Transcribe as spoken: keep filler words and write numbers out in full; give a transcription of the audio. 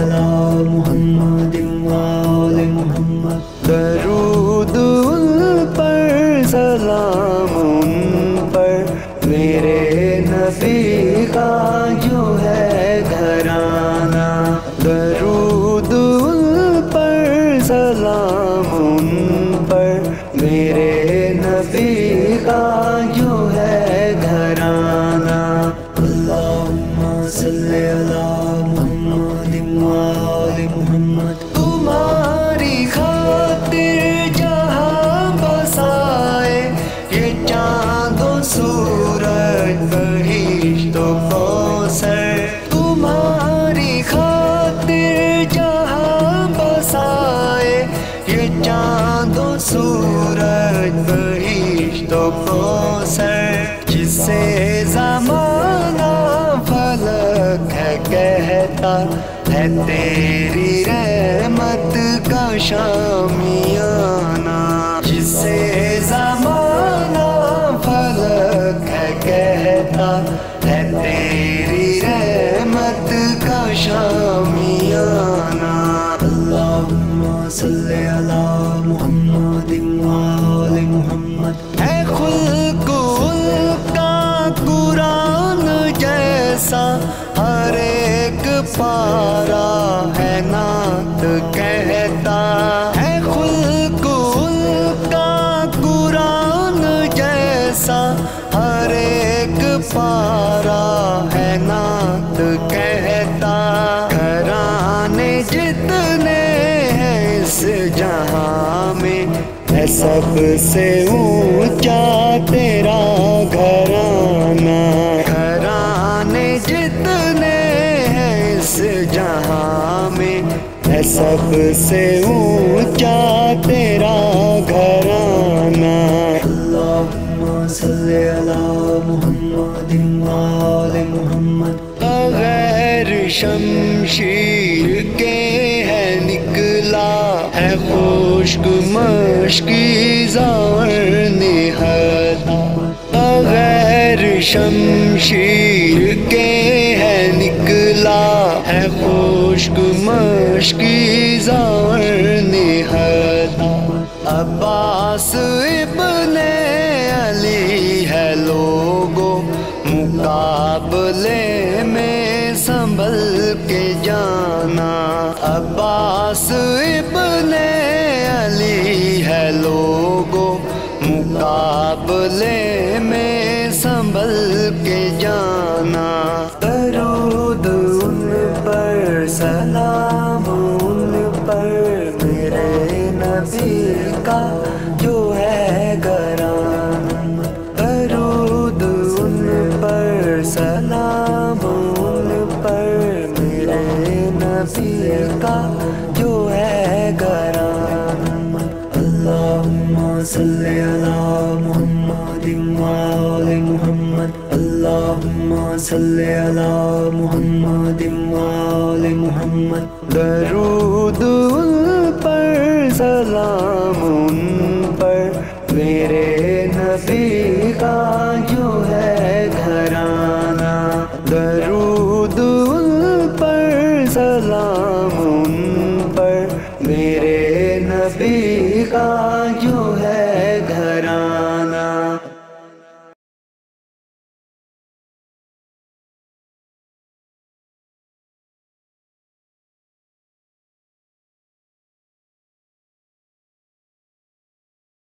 علی محمد و آل محمد. درود ان پر سلام ان پر میرے نبی کا جو ہے گھرانہ. درود ان پر سلام ان پر میرے نبی کا جو ہے گھرانہ. اللہم صلی علی محمد و آل محمد. تمہاری خاطر جہاں بسائے یہ چاند و سورج بہشت و کوثر. تمہاری خاطر جہاں بسائے یہ چاند و سورج بہشت و کوثر. جسے زمانہ فلک ہے کہتا ہے تیری رحمت کا شامیانہ. جسے زمانہ فلک ہے کہتا ہے تیری رحمت کا شامیانہ. اللہم صلی علی محمد و آل محمد. اے خلق ان کا قرآن جیسا ہر ایک پارا ہے نعت کہتا. اے خلق ان کا قرآن جیسا ہر ایک پارا ہے نعت کہتا. گھرانے جتنے ہیں اس جہاں میں ہے سب سے اونچا تیرا گھرانہ. گھرانے جتنے ہیں اس جہاں میں ہے سب سے اونچا تیرا گھرانہ. اللہم صلی علی محمد و آل محمد. بغیر شمشیر کے ہے نکلا ہے خشک مشکی زار نہتا. بغیر شمشیر کے ہے نکلا ہے خشک مشکی زار نہتا. عباس ابن علی ہے لوگو مقابلے میں سنبھل کے جانا. عباس ابن علی ہے لوگو مقابلے میں سنبھل کے جانا. درود ان پر سلام ان پر میرے نبی کا جو ہے گھرانہ. درود ان پر سلام ان پر میرے نبی کا جو ہے گھرانہ. اللہم صلی علی محمد و آل محمد. اللہم صلی علی محمد و آل محمد. درود ان پر سلام ان پر میرے نبی کا جو ہے گھرانہ. درود ان پر سلام ان پر میرے نبی کا جو ہے